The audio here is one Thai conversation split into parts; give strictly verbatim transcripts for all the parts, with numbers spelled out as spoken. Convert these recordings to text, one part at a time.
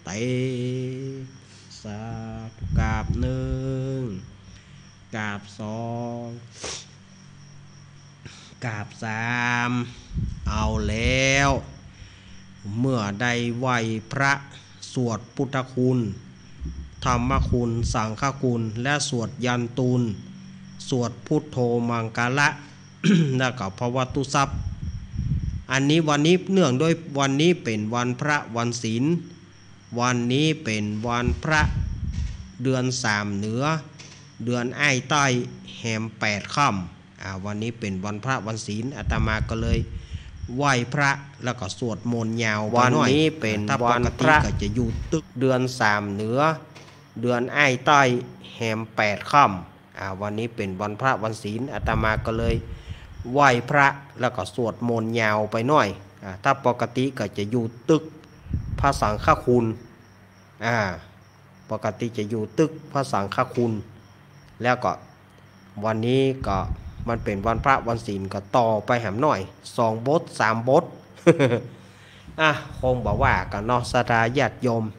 เตสาธุกราบหนึ่งกราบสองกราบสามเอาแล้วเมื่อได้ไหวพระสวดพุทธคุณธรรมคุณสังฆคุณและสวดยันตุลสวดพุทโธมังกละ แล้วก็ภวตุสัพท์อันนี้วันนี้เนื่องด้วยวันนี้เป็นวันพระวันศีลวันนี้เป็นวันพระเดือนสามเหนือเดือนอ้ายใต้แหมแปดค่ำอ่าวันนี้เป็นวันพระวันศีลอาตมาก็เลยไหว้พระแล้วก็สวดมนต์ยาววันนี้เป็นวันพระก็จะอยู่ตึกเดือนสามเหนือเดือนอ้ายใต้แหมแปดค่ำอ่าวันนี้เป็นวันพระวันศีลอาตมาก็เลยไหว้พระแล้วก็สวดมนต์ยาวไปหน่อยอ่าถ้าปกติก็จะอยู่ตึกพระสังฆคุณอ่าปกติจะอยู่ตึกพระสังฆคุณแล้วก็วันนี้ก็มันเป็นวันพระวันศีลก็ต่อไปแหมหน่อยสองบทสามบท อ่ะคงบอกว่ากันเนาะศรัทธาญาติโยม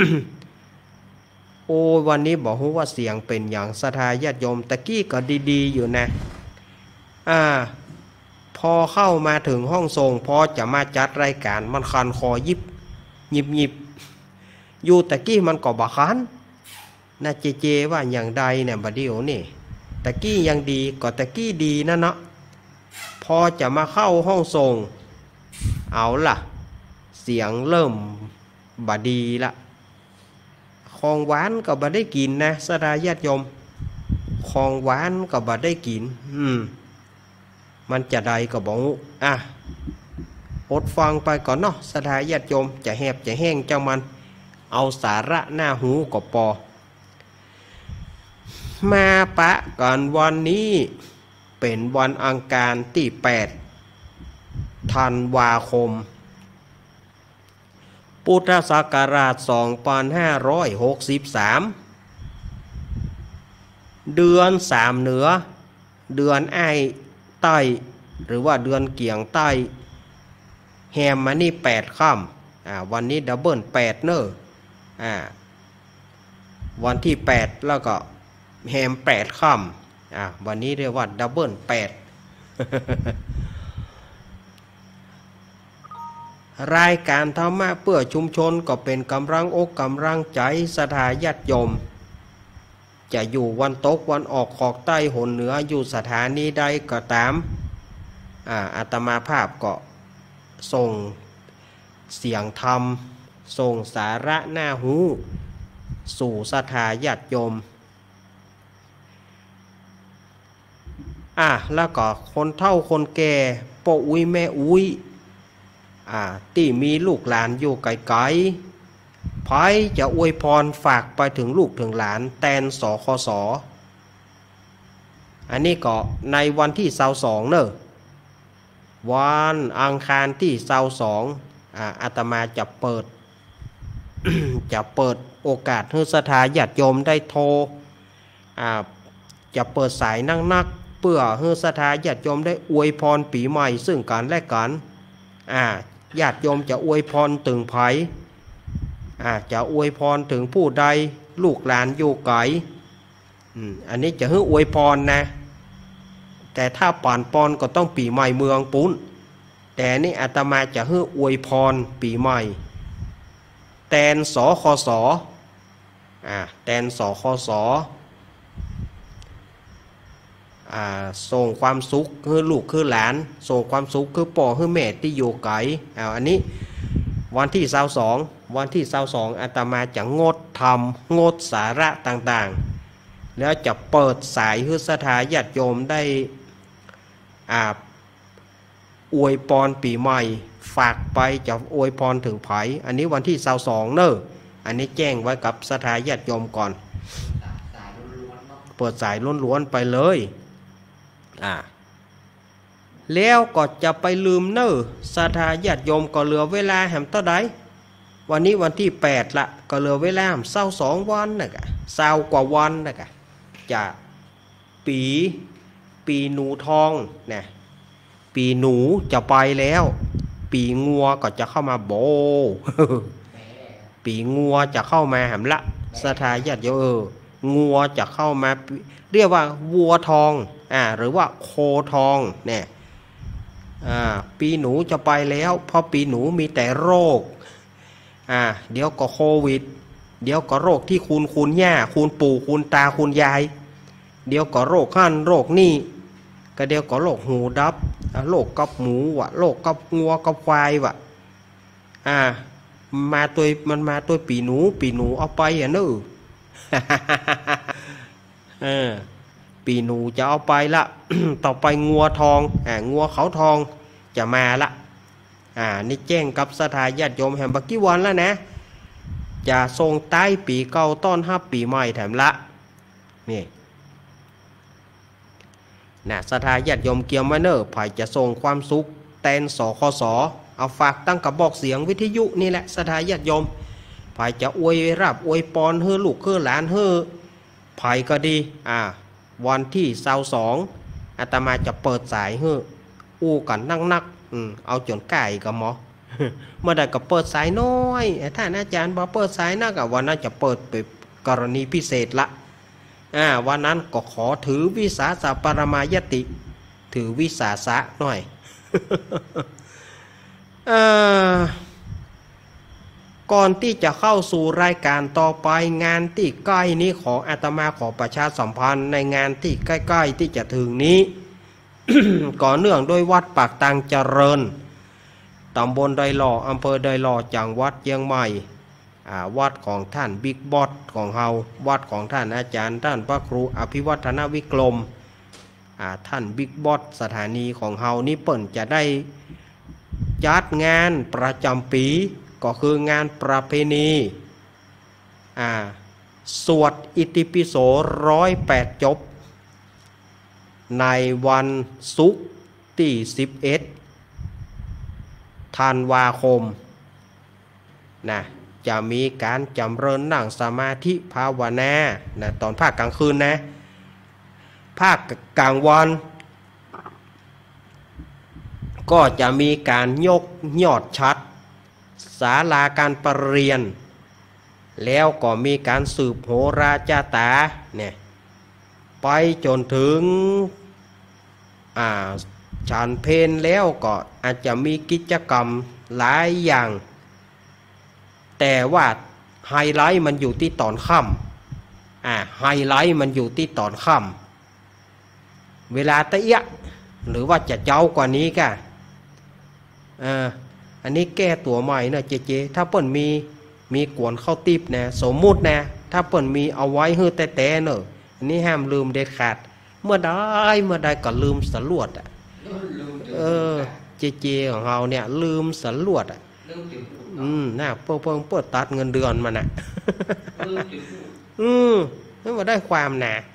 โอ้วันนี้บอกว่าเสียงเป็นอย่างศรัทธาญาติโยมตะกี้ก็ดีๆอยู่นะอ่าพอเข้ามาถึงห้องทรงพอจะมาจัดรายการมันคันคอยิบยิบยิบอยู่ตะกี้มันก็บักคันน่าเจเจว่าอย่างใดเนี่ยบัดเดี๋ยวนี่ตะกี้ยังดีก็ตะกี้ดีนะเนาะพอจะมาเข้าห้องทรงเอาล่ะเสียงเริ่มบดีละของหวานก็บ่ได้กินนะศรัทธาญาติโยมของหวานก็บ่ได้กินอืมมันจะใดก็บอกอ่ะอดฟังไปก่อนเนาะศรัทธาญาติโยมจะแหบจะแห้งจังมันเอาสาระหน้าหูก็พอมาปะกันวันนี้เป็นวันอังคารที่แปดธันวาคมพุทธศักราชสองพันห้าร้อยหกสิบสามเดือนสามเหนือเดือนอ้ายใต้หรือว่าเดือนเกี่ยงใต้แฮมมานี่แปดค่ำอ่าวันนี้ดับเบิลแปดเนอะอ่าวันที่แปดแล้วก็แฮมแปดค่ำอ่าวันนี้เรียกว่าดับเบิลแปด รายการธรรมะเพื่อชุมชนก็เป็นกำลังอกกำลังใจศรัทธาญาติโยมจะอยู่วันตกวันออกขอกใต้หนเหนืออยู่สถานีใดก็ตามอ่าอาตมาภาพก็ส่งเสียงธรรมส่งสาระหน้าหูสู่ศรัทธาญาติโยมอ่ะแล้วก็คนเฒ่าคนแก่พ่ออุ้ยแม่อุ้ยอ่าที่มีลูกหลานอยู่ไกลๆไผจะอวยพรฝากไปถึงลูกถึงหลานแตนสคสอันนี้ก็ในวันที่เสาร์สองเนอะวันอังคารที่เสาร์สองอ่าอาตมาจะเปิด จะเปิดโอกาสให้ศรัทธาญาติโยมได้โทรอ่าจะเปิดสายนั่งนักเพื่อให้ศรัทธาญาติโยมได้อวยพรปีใหม่ซึ่งกันและกันอ่าญาติโยมจะอวยพรถึงไผอ่าจะอวยพรถึงผู้ใดลูกหลานอยู่ไกลอืมอันนี้จะให้อวยพรนะแต่ถ้าป่านปอนก็ต้องปีใหม่เมืองปุ้นแต่นี่อาตมาจะให้อวยพรปีใหม่แตนสคสอ่าแตนสคสอ่าส่งความสุขให้ลูกให้หลานส่งความสุขให้พ่อให้แม่ที่อยู่ไกลอ่าอันนี้วันที่เสาร์สองวันที่เสาร์สองอาตมาจะงดทำงดสาระต่างๆแล้วจะเปิดสายให้ศรัทธาญาติโยมได้อ่าอวยพรปีใหม่ฝากไปจะอวยพรถึงไผอันนี้วันที่เสาร์สองเนอะอันนี้แจ้งไว้กับศรัทธาญาติโยมก่อนเปิดสายล้วนๆไปเลยอ่าแล้วก็จะไปลืมเนอะศรัทธาญาติโยมก็เหลือเวลาแหมเท่าใดวันนี้วันที่แปดละก็เหลือเวลาเศร้าสองวันนะกะเศร้ากว่าวันนะกะจะปีปีหนูทองเนี่ยปีหนูจะไปแล้วปีงัวก็จะเข้ามาโบปีงัวจะเข้ามาหำละสถาญาติโยมเอองัวจะเข้ามาเรียกว่าวัวทองอ่าหรือว่าโคทองเนี่ยอ่าปีหนูจะไปแล้วเพราะปีหนูมีแต่โรคอ่าเดี๋ยวก็โควิดเดี๋ยวก็โรคที่คุณคุณย่าคุณปู่คุณตาคุณยายเดี๋ยวก็โรคขั้นโรคนี่ก็เดี๋ยวก็โรคหูดับโรคกับหมูวะโรคกับงัวกับควายวะอ่ามาตัวมันมาตัวปีหนูปีหนูเอาไปอ่ะเนอะ เออปีหนูจะเอาไปละ ต่อไปงัวทองอ่างัวเขาทองจะมาละอ่านี่แจ้งกับสถาญาติโยมแห่งบักกี้วันแล้วนะจะทรงใต้ปีเก่าต้อนรับปีใหม่แถมละนี่นะสถาญาติโยมเกียมไว้เนอร์ไผ่จะส่งความสุขแตนสคสเอาฝากตั้งกระบอกเสียงวิทยุนี่แหละสถาญาติโยมไผ่จะอวยรับอวยปอนเฮือลูกเฮือหลานเฮือไผ่ก็ดีอ่าวันที่เสาร์สองอาตมาจะเปิดสายเฮืออู้กันนักนักอืมเอาจนไก่กับหมอ เมื่อใดก็เปิดสายน้อยท่านอาจารย์บอกเปิดสายนักวันนั้นจะเปิดเป็นกรณีพิเศษละอ่าวันนั้นก็ขอถือวิสาสะปรมายติถือวิสาสะหน่อย ก่อนที่จะเข้าสู่รายการต่อไปงานที่ใกล้นี้ขออาตมาขอประชาสัมพันธ์ในงานที่ใกล้ๆที่จะถึงนี้ ก่อเนื่องโดยวัดปากตังเจริญตำบลไดหล่ออำเภอไดหล่อจังหวัดเชียงใหม่วัดของท่านบิ๊กบอสของเฮาวัดของท่านอาจารย์ท่านพระครูอภิวัฒนวิกรมท่านบิ๊กบอสสถานีของเฮานี่เปิ่นจะได้จัดงานประจำปีก็คืองานประเพณีสวดอิติปิโสร้อยแปดจบในวันศุกร์ที่สิบเอ็ดธันวาคมนะจะมีการจำเริญนั่งสมาธิภาวนานะตอนภาคกลางคืนนะภาคกลางวันก็จะมีการยกยอดชัดศาลาการประเรียนแล้วก็มีการสืบโหราจาตาเนี่ยไปจนถึงอ่าฉันเพลแล้วก็อาจจะมีกิจกรรมหลายอย่างแต่ว่าไฮไลท์มันอยู่ที่ตอนค่ำอ่าไฮไลท์มันอยู่ที่ตอนค่ำเวลาตะเอียหรือว่าจะเจ้ากว่านี้ก็อ่าอันนี้แก้ตัวใหม่นะเจเจถ้าเปิ่นมีมีกวนเข้าติบนะสมมุตินะถ้าเปิ่นมีเอาไว้เฮือแต่แต่เนอะอันนี้ห้ามลืมเด็ดขาดเมื่อใดเมื่อใดก็ลืมสลวดอ่ะเออเจเจของเราเนี่ยลืมสลวดอ่ะอืมน่าเพิ่งเพิ่งเปิดตัดเงินเดือนมันอ่ะอืมไม่มาได้ความหนา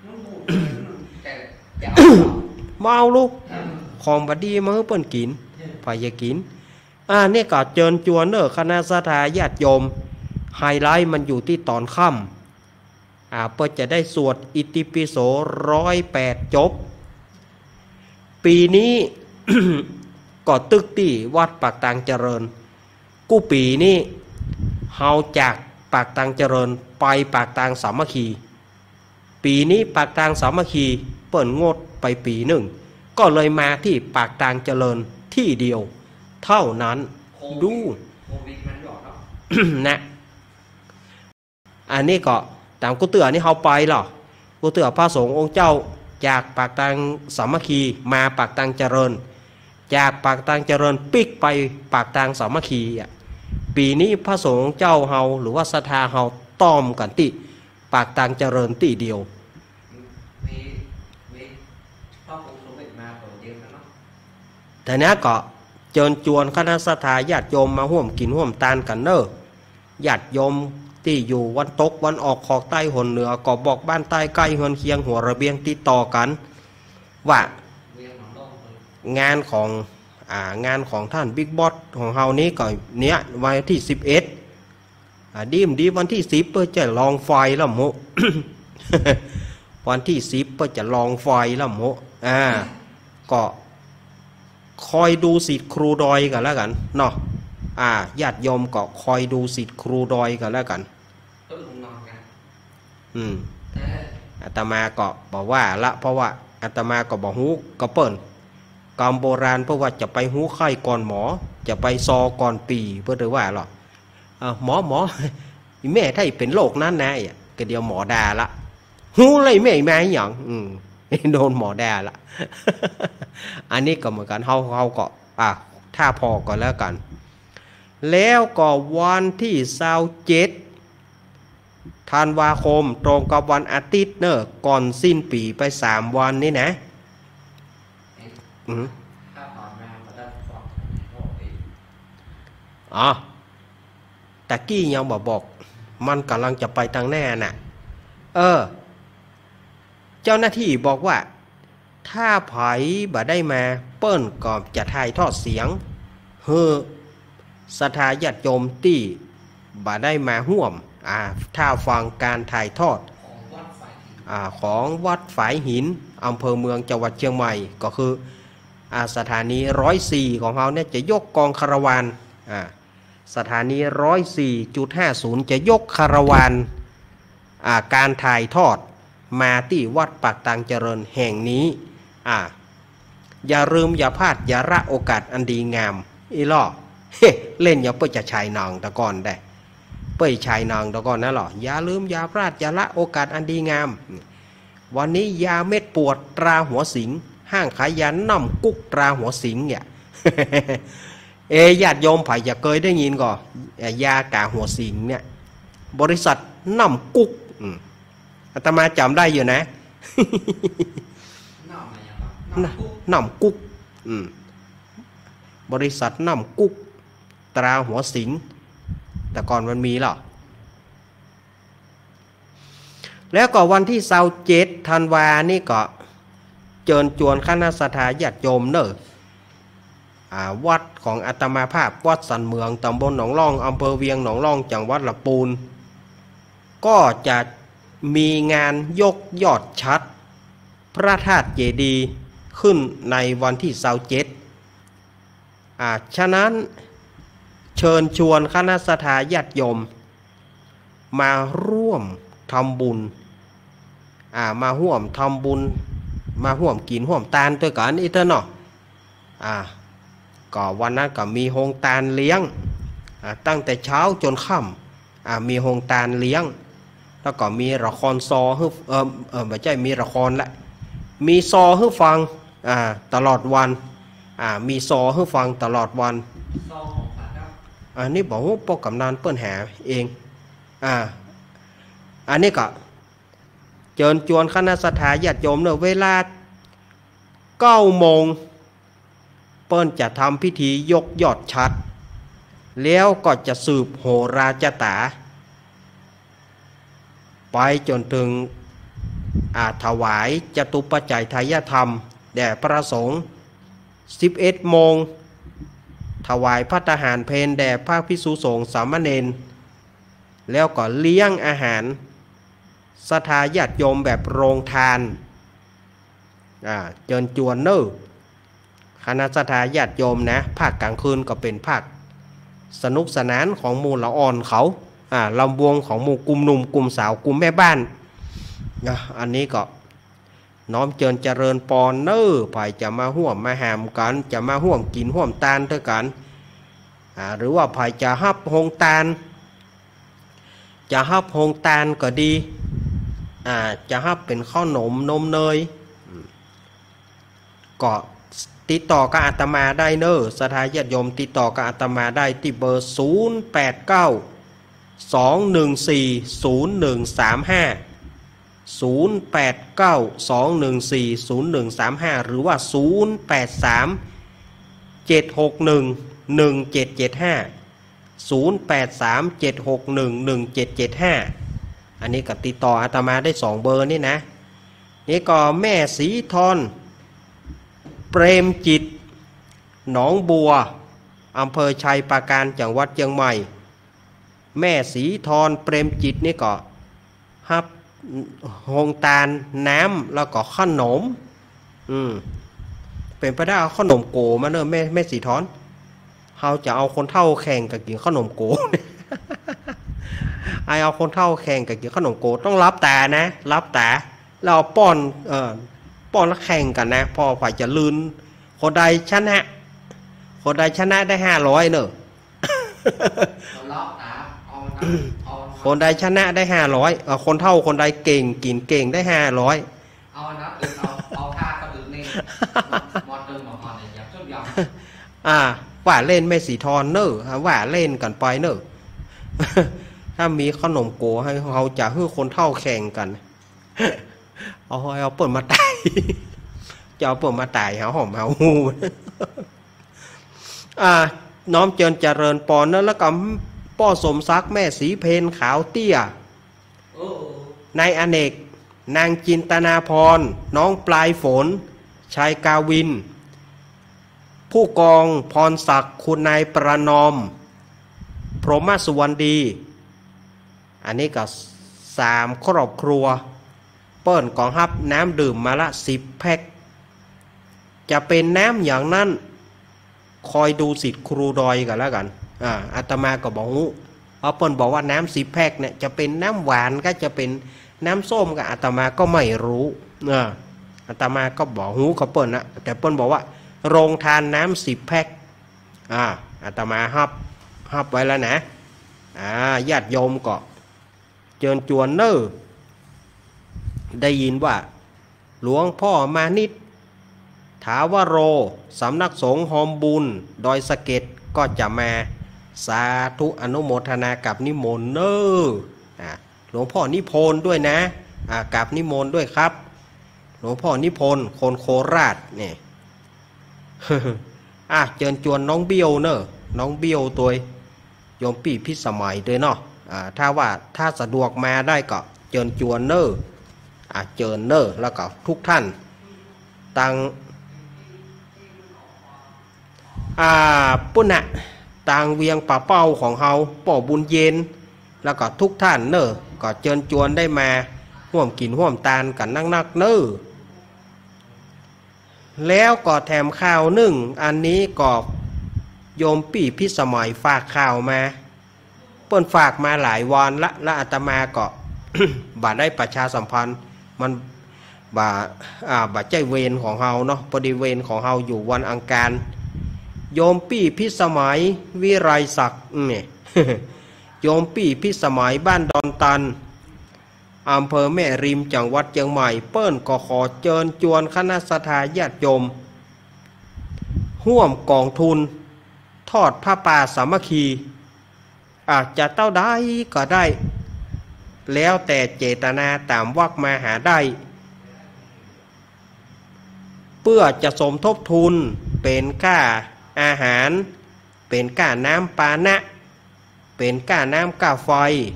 เมาลูกของบดีมาให้เปิ่นกินพายากินอ่านี่ก็เจิญจวนเนอคณะสถาญาติโยมไฮไลท์มันอยู่ที่ตอนค่ำอ่าเพื่อจะได้สวดอิติปิโสร้อยแปดจบปีนี้ ก็ตึกที่วัดปากตังเจริญกู้ปีนี้เฮาจากปากตังเจริญไปปากตังสามัคคีปีนี้ปากตังสามัคคีเปิดงดไปปีหนึ่งก็เลยมาที่ปากตังเจริญที่เดียวเท่านั้นดูนะอันนี้ก็ตามกุเตือนี่เขาไปหรอกุเตือพระสงฆ์องค์เจ้าจากปากตังสามัคคีมาปากตังเจริญจากปากตังเจริญปิกไปปากตังสามัคคีอ่ะปีนี้พระสงฆ์เจ้าเฮาหรือว่าศรัทธาเฮาต้อมกันติปากตังเจริญติเดียวแต่นี้ก็เจิญจวนคณะศรัทธาญาติโยมมาร่วมกินร่วมทานกันเนอะญาติโยมที่อยู่วันตกวันออกขอกใต้หนเหนือก็บอกบ้านใต้ใกล้เฮือนเคียงหัวระเบียงติดต่อกันว่างานของอ่างานของท่านบิ๊กบอสของเฮานี้ก็เนี้ยวันที่สิบเอ็ดอ่าดีมดีวันที่สิบเพื่อจะลองไฟแล้วโม วันที่สิบเพื่อจะลองไฟแล้วโมอ่าก็คอยดูสิทธิ์ครูดอยกันแล้วกันเนาะอ่าญาติโยมก็คอยดูสิทธิ์ครูดอยกันแล้วกันอืมอาตมาก็บอกว่าละเพราะว่าอาตมาก็บอกหูก็เปิ้นกรรมโบราณเพราะว่าจะไปหูไข้ก่อนหมอจะไปซอก่อนปีเพื่อหรือว่าหรอหมอหมอแม่ถ้าเป็นโรคนั้นนะก็เดียวหมอด่าละหูเลยแม่แม่อย่างอืมโดนหมอด่าละอันนี้ก็เหมือนกันเขาเขาก็อ่ะถ้าพอก็แล้วกันแล้วก็วันที่เสาร์เจ็ดธันวาคมตรงกับวันอาทิตย์เนอะก่อนสิ้นปีไปสามวันนี่นะอืมอ๋อตะกี้ยังบอกบอกมันกำลังจะไปทางแน่น่ะเออเจ้าหน้าที่บอกว่าถ้าไผบ่ได้มาเปิ้นก็จะถ่ายทอดเสียงเฮ้อศรัทธาญาติโยมที่บ่ได้มาร่วมอ่าถ้าฟังการถ่ายทอดอ่าของวัดฝายหินอำเภอเมืองจังหวัดเชียงใหม่ก็คืออ่าสถานีร้อยสี่ของเขาเนี่ยจะยกกองคาราวานอ่าสถานีร้อยสี่จุดห้าศูนย์จะยกคาราวานอ่าการถ่ายทอดมาที่วัดปากตังเจริญแห่งนี้อ่าอย่าลืมอย่าพลาดอย่าละโอกาสอันดีงามอีล่อเฮ้เล่นอย่าเพื่อจะชายนางตะก่อนได้เป้ยชายนางตะก่อนนะหรออย่าลืมอย่าพลาดอย่าละโอกาสอันดีงามวันนี้ยาเม็ดปวดตราหัวสิงห้างขายยาน้ำกุ๊กตราหัวสิงเนี่ย เอญาติโยมไผ่จะเคยได้ยินก่อยากาหัวสิงเนี่ยบริษัทน้ำกุ๊กอาตมาจำได้อยู่นะ น้ำกุ๊กบริษัทน้ำกุ๊กตราหัวสิงแต่ก่อนมันมีหรอแล้วก็วันที่เสาร์เจ็ดธันวานี่ก็เชิญชวนคณะสัตยาติโยมเนอะวัดของอาตมาภาพวัดสันเมืองตำบลหนองล่องอำเภอเวียงหนองล่องจังหวัดลำพูนก็จะมีงานยกยอดชัดพระธาตุเจดีย์ขึ้นในวันที่เสาร์เจ็ดอ่าฉะนั้นเชิญชวนคณะสัตยาติโยมมาร่วมทำบุญอ่ามาร่วมทำบุญมาร่วมกินร่วมทานด้วยกันอีเถอะเนาะอ่าก็วันนั้นก็มีโฮงทานเลี้ยงอ่าตั้งแต่เช้าจนค่ำอ่ามีโฮงทานเลี้ยงแล้วก็มีละครซอให้เออเออไม่ใช่มีละครละมีซอให้ฟังอ่าตลอดวันอ่ามีซอให้ฟังตลอดวันอันนี้บอกว่าปกกำนันเปิ้นหาเองอ่าอันนี้ก็เชิญชวนคณะสัตยาติโยมเนอะเวลาเก้าโมงเปิ้นจะทำพิธียกยอดชัดแล้วก็จะสืบโหราจตาไปจนถึงอาถวายจตุปัจจัยทายธรรมแด่พระสงฆ์สิบเอ็ดโมงถวายภัตตาหารเพลแด่พระภิกษุสงฆ์สามเณรแล้วก็เลี้ยงอาหารศรัทธาญาติโยมแบบโรงทานอ่าเชิญชวนเนอะคณะศรัทธาญาติโยมนะภาคกลางคืนก็เป็นภาคสนุกสนานของหมู่ละอ่อนเขาอ่าลำวงของหมู่กลุ่มหนุ่มกลุ่มสาวกลุ่มแม่บ้านนะอันนี้ก็น้อมเจริญเจริญปอนเนอร์ไผ่จะมาห่วมมาหามกันจะมาห่วมกินห่วมตานด้วยกันอ่าหรือว่าไผ่จะฮับโฮงตานจะฮับโฮงตานก็ดีอ่าจะฮับเป็นข้าวหนมนมเนยก็ติดต่อกับอาตมาได้เนอะศรัทธาญาติโยมติดต่อกับอาตมาได้ที่เบอร์ศูนย์แปดเก้าสองหนึ่งสี่ศูนย์หนึ่งสามห้าศูนย์แปดเก้าสองหนึ่งสี่ศูนย์หนึ่งสามห้าหรือว่าศูนย์แปดสามเจ็ดหกหนึ่งหนึ่งเจ็ดเจ็ดห้าศูนย์แปดสามเจ็ดหกหนึ่งหนึ่งเจ็ดเจ็ดห้าอันนี้ก็ติดต่ออาตมาได้สองเบอร์นี่นะนี่ก็แม่สีทอนเปรมจิตหนองบัวอำเภอชัยปราการจังหวัดเชียงใหม่แม่สีทอนเปรมจิตนี่ก็ฮับโฮงตาลน้ำแล้วก็ขนมอืมเป็นไปได้เอาขนมโกมาเนอะแม่แม่สีทอนเขาจะเอาคนเท่าแข่งกับกินขนมโกไอเอาคนเท่าแข่งกับกินขนมโกต้องรับแต่นะรับแต่เราป้อนเอ่อป้อนแล้วแข่งกันนะพอฝ่ายจะลืนคนใดชนะคนใดชนะได้ห้าร้อยเนอะคนใดชนะได้ห้าร้อยคนเท่าคนใดเก่งกินเก่งได้ห้าร้อยเอานับเอาเอาท่าก็ดึงนี่มอดดึงมอดเนี่ยยับชุดยอมอ่าว่าเล่นไม่สีทอนเนอะว่าเล่นกันไปเนอะถ้ามีขนมโกให้เขาจะให้คนเท่าแข่งกันเอาเอาเปิดมาตายจะเอาเปิดมาตายหาหอมหาหูอ่าน้อมเจริญเจริญปอนนะแล้วก็ป้อสมซักแม่สีเพนขาวเตี้ยนายอเนกนางจินตนาพรน้องปลายฝนชายกาวินผู้กองพรศักดิ์คุณนายประนอมพรหมสุวรรณดีอันนี้ก็สามครอบครัวเปิ้นกองทัพน้ำดื่มมาละสิบแพ็คจะเป็นน้ำอย่างนั้นคอยดูสิทธิ์ครูดอยกันแล้วกันอ่าอาตมาก็บอกงูเพราะเปิ้นบอกว่าน้ำสิบแพ็คเนี่ยจะเป็นน้ำหวานก็จะเป็นน้ำส้มกับอาตมาก็ไม่รู้อ่าอาตมาก็บอกหูกับเปิ้นนะแต่เปิ้นบอกว่าโรงทานน้ำสิบแพ็คอ่าอาตมาฮับฮับไว้แล้วนะอ่าญาติโยมก็เจิญจวนเนอได้ยินว่าหลวงพ่อมานิดถาวโรสำนักสงฆ์หอมบุญดอยสะเก็ดก็จะมาสาธุอนุโมทนากับนิมนต์เนออ่าหลวงพ่อนิพนธ์ด้วยนะอ่ากับนิมนต์ด้วยครับหลวงพ่อนิพนธ์คนโคราชเนี่ยอ่ะเจิญจวนน้องเบี้ยวเนอะน้องเบี้ยวตัวโยมปี่พิสมัยด้วยเนาะอ่าถ้าว่าถ้าสะดวกมาได้ก็เจิญจวนเนอะอ่ะเจิญเนอะแล้วก็ทุกท่านตังอ่าปุ่นน่ะต่างเวียงป่าเป้าของเฮาป่อบุญเย็นแล้วก็ทุกท่านเนอะก็เจิญจวนได้มาร่วมกินร่วมตานกันนักๆเนอะแล้วก็แถมข่าวหนึ่งอันนี้ก็โยมปี่พิสมัยฝากข่าวมาเปิ้นฝากมาหลายวันละและอาตมาก็ บ่าได้ประชาสัมพันธ์มันบ่าอ่าบ่าใจเวรของเฮาเนาะพอดีเวรของเฮาอยู่วันอังคารโยมปี่พิสมัยวิไรศักดิ์เนี่ย โยมปี่พิสมัยบ้านดอนตันอำเภอแม่ริมจังหวัดเชียงใหม่เปิ้นก็ขอเชิญชวนคณะสัตยาติโยมร่วมกองทุนทอดผ้าป่าสามัคคีอาจจะเต้าได้ก็ได้แล้วแต่เจตนาตามวักมาหาได้เพื่อจะสมทบทุนเป็นค่าอาหารเป็นค่าน้ำปานะเป็นค่าน้ำค่าไฟ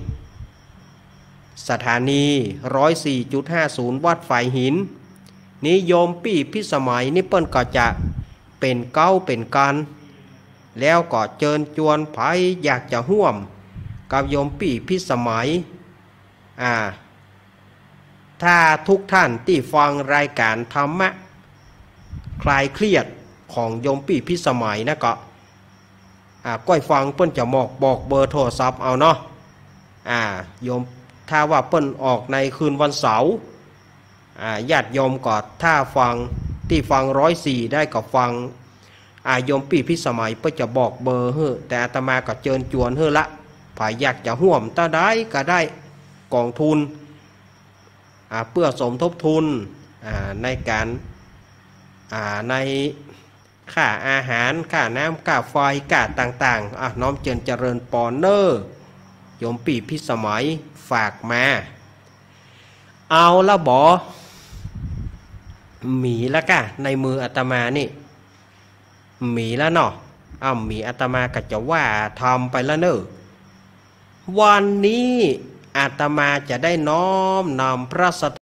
สถานี หนึ่งร้อยสี่จุดห้าศูนย์ วัดฝ่ายหินนิยมปี่พิสมัยนี่เปิ้นก็จะเป็นเก้าเป็นกันแล้วก็เชิญชวนไผอยากจะร่วมกับโยมปี่พิสมัยอ่าถ้าทุกท่านที่ฟังรายการธรรมะคลายเครียดของโยมปี่พิสมัยนะก็อ่าก้อยฟังเปิ้นจะบอกบอกเบอร์โทรศัพท์เอาเนาะอ่าโยมถ้าว่าเปิ้นออกในคืนวันเสาร์อ่าญาติโยมก็ถ้าฟังที่ฟังร้อยสี่ได้ก็ฟังอาโยมปี่พิสมัยเปิ้นจะบอกเบอร์เฮ้อแต่อาตมาก็เชิญชวนเฮ้อละผายอยากจะร่วมตาได้ก็ได้กองทุนอ่าเพื่อสมทบทุนอ่าในการอ่าในค่าอาหารค่าน้ำค่าไฟค่าต่างๆอ่ะน้อมเจริญเจริญปอนเนอร์โยมปี่พิสมัยฝากมาเอาละบอหมีละกะในมืออาตมานี่หมีแล้วเนาะอ้าวหมีอาตมาก็จะว่าทำไปแล้วเนอะวันนี้อาตมาจะได้น้อมนำพระส